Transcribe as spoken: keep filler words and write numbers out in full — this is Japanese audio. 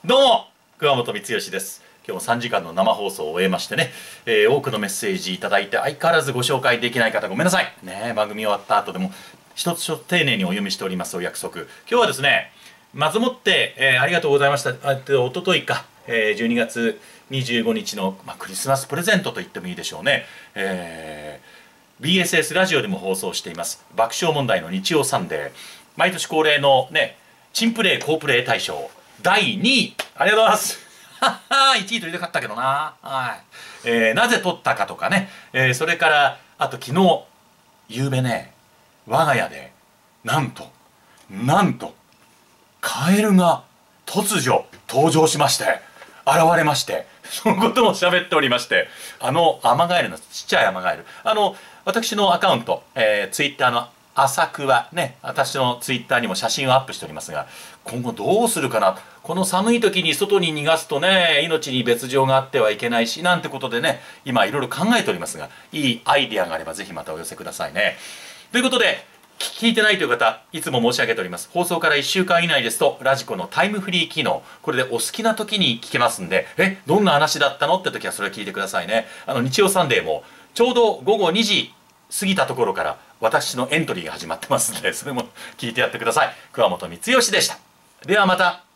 どうも桑本光義です。今日もさんじかんの生放送を終えましてね、えー、多くのメッセージいただいて相変わらずご紹介できない方ごめんなさいね。番組終わった後でも一つ一つ丁寧にお読みしておりますお約束。今日はですね、まずもって、えー、ありがとうございました。あおとといか、えー、じゅうにがつにじゅうごにちの、まあ、クリスマスプレゼントと言ってもいいでしょうね、えー、ビーエスエス ラジオでも放送しています爆笑問題の日曜サンデー、毎年恒例のねチンプレー好プレー大賞だいにい、ありがとうございますいちい取りたかったけどな、はい、えー、なぜ取ったかとかね、えー、それからあと昨日夕べね、我が家でなんとなんとカエルが突如登場しまして、現れまして、そのことも喋っておりまして、あのアマガエルのちっちゃいアマガエル、あの私のアカウント、えー、ツイッターの浅くはね、私のツイッターにも写真をアップしておりますが、今後どうするかな、この寒い時に外に逃がすとね、命に別状があってはいけないしなんてことでね、今いろいろ考えておりますが、いいアイディアがあればぜひまたお寄せくださいね。ということで、聞いてないという方、いつも申し上げております。放送からいっしゅうかん以内ですと、ラジコのタイムフリー機能、これでお好きな時に聞けますんで、え、どんな話だったのって時はそれ聞いてくださいね。あの、日曜サンデーも、ちょうどごごにじ過ぎたところから、私のエントリーが始まってますんで、それも聞いてやってください。桑本光義でした。ではまた。